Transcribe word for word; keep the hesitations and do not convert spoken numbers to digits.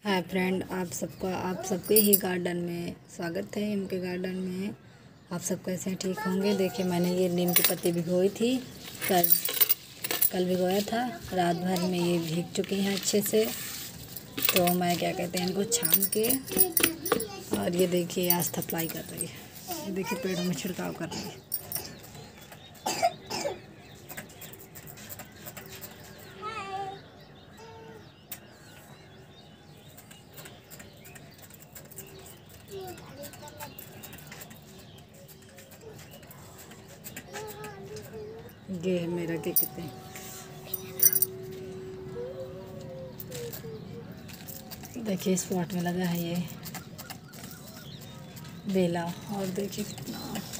Hi friend, आप सबका आप सबके ही गार्डन में स्वागत है। इनके गार्डन में आप सब कैसे हैं? ठीक होंगे। देखिए, मैंने ये नीम की पत्ती भिगोई थी, कल कल भिगोया था। रात भर में ये भीग चुकी हैं अच्छे से। तो मैं क्या कहते हैं, इनको छान के, और ये देखिए आज अप्लाई कर रही है। ये देखिए पेड़ों में छिड़काव कर रही है। ये है मेरा क्या कहते हैं, देखिए इस पॉट में लगा है ये बेला, और देखिए कितना